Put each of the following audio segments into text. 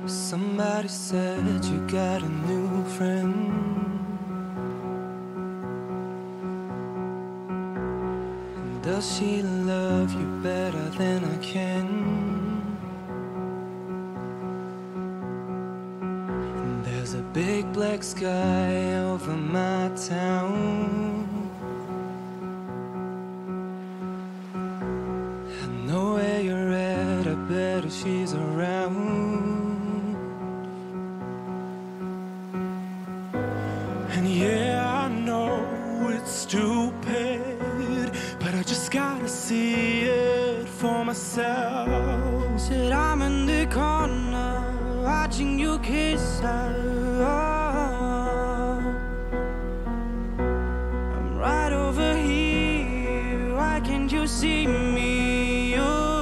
Somebody said you got a new friend. And does she love you better than I can? And there's a big black sky over my town. I know where you're at, I bet she's around. And yeah, I know it's stupid, but I just gotta see it for myself. Said I'm in the corner, watching you kiss her. I'm right over here, why can't you see me?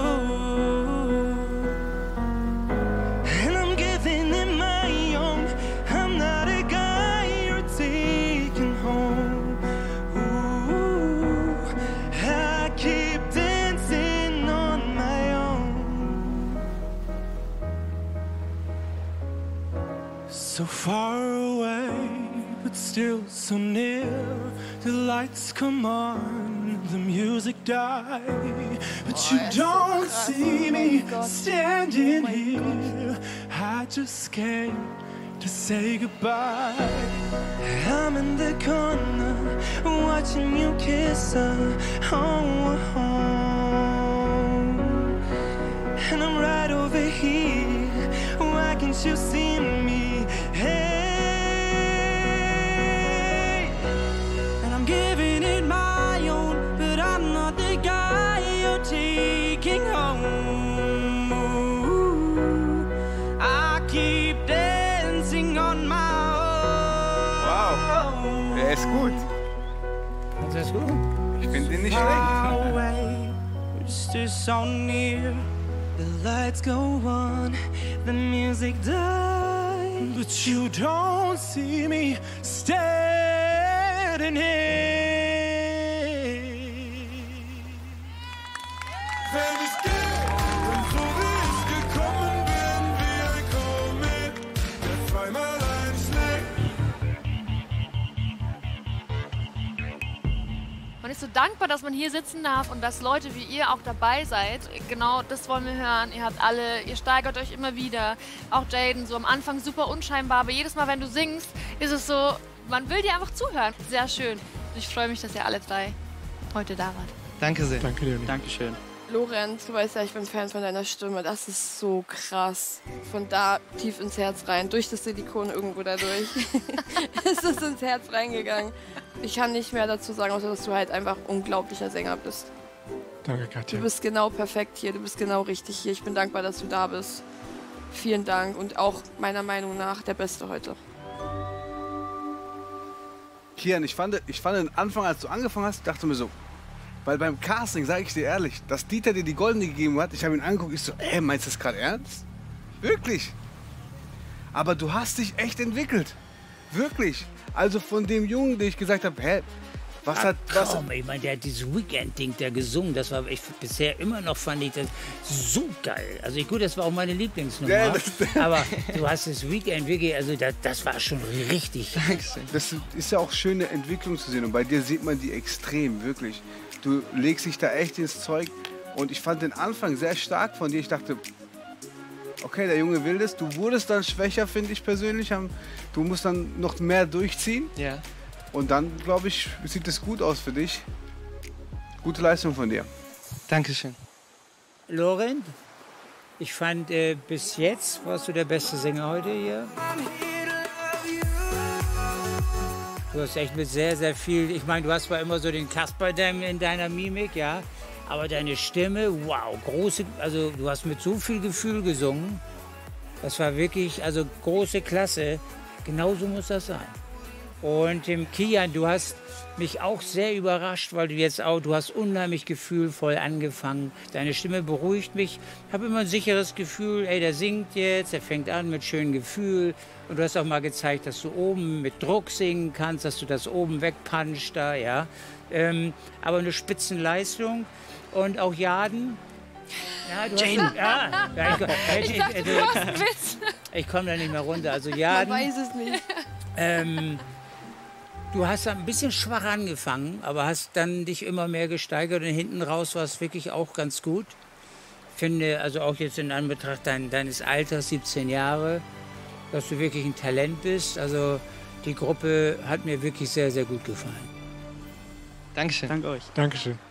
And I'm giving it my own, I'm not a guy you're taking home. Ooh, I keep dancing on my own. So far away, but still so near. The lights come on, the music die, but you don't see me standing here. I just came to say goodbye. I'm in the corner, watching you kiss her. Oh, and I'm right over here. Why can't you see me? Hey, and I'm giving it my own, but I'm not the guy you're taking home. Ooh, I keep dancing on my own. Wow, der ist gut. Das ist gut. Ich finde ihn nicht schlecht. Far away, we're still so near. The lights go on, the music dies, but you don't see me standing here. Wenn es geht, und so wie es gekommen bin, wie ein Komet, der zweimal einschlägt. Man ist so dankbar, dass man hier sitzen darf und dass Leute wie ihr auch dabei seid. Genau das wollen wir hören. Ihr habt alle, ihr steigert euch immer wieder. Auch Jaden, so am Anfang super unscheinbar, aber jedes Mal, wenn du singst, ist es so, man will dir einfach zuhören. Sehr schön. Ich freue mich, dass ihr alle drei heute da wart. Danke sehr. Danke dir. Dankeschön. Lorenz, du weißt ja, ich bin Fan von deiner Stimme. Das ist so krass. Von da tief ins Herz rein, durch das Silikon irgendwo dadurch. ist es ins Herz reingegangen. Ich kann nicht mehr dazu sagen, außer dass du halt einfach unglaublicher Sänger bist. Danke, Katja. Du bist genau perfekt hier, du bist genau richtig hier. Ich bin dankbar, dass du da bist. Vielen Dank und auch meiner Meinung nach der Beste heute. Kian, ich fand den Anfang, als du angefangen hast, dachte mir so, weil beim Casting, sage ich dir ehrlich, dass Dieter dir die Goldene gegeben hat, ich habe ihn angeguckt, ich so, meinst du das gerade ernst? Wirklich? Aber du hast dich echt entwickelt. Wirklich. Also von dem Jungen, den ich gesagt habe, was hat... Komm, ich meine, der hat dieses Weekend-Ding da gesungen, das war ich bisher immer noch, fand ich das so geil. Also gut, das war auch meine Lieblingsnummer, Ja, aber du hast das Weekend wirklich, also das war schon richtig. Dankeschön. Das ist ja auch schöne Entwicklung zu sehen und bei dir sieht man die extrem, wirklich. Du legst dich da echt ins Zeug und ich fand den Anfang sehr stark von dir. Ich dachte, okay, der Junge will das. Du wurdest dann schwächer, finde ich persönlich. Du musst dann noch mehr durchziehen. Ja. Und dann, glaube ich, sieht es gut aus für dich. Gute Leistung von dir. Dankeschön. Lorenz, ich fand, bis jetzt warst du der beste Sänger heute hier. Du hast echt mit sehr, sehr viel, ich meine, du hast zwar immer so den Kasper in deiner Mimik, ja, aber deine Stimme, wow, große, also du hast mit so viel Gefühl gesungen. Das war wirklich, also große Klasse. Genauso muss das sein. Und Kian, du hast mich auch sehr überrascht, weil du hast unheimlich gefühlvoll angefangen. Deine Stimme beruhigt mich. Ich habe immer ein sicheres Gefühl, ey, der singt jetzt, der fängt an mit schönem Gefühl. Und du hast auch mal gezeigt, dass du oben mit Druck singen kannst, dass du das oben wegpunchst da, ja. Aber eine Spitzenleistung. Und auch Jaden. Ja, du Jane. Hast, ja, Ich dachte, du machst einen Witz. Ich komme da nicht mehr runter. Also Man Jaden, weiß es nicht. du hast ein bisschen schwach angefangen, aber hast dann dich immer mehr gesteigert und hinten raus war es wirklich auch ganz gut. Ich finde, also auch jetzt in Anbetracht deines Alters, 17 Jahre, dass du wirklich ein Talent bist. Also die Gruppe hat mir wirklich sehr, sehr gut gefallen. Dankeschön. Danke euch. Dankeschön.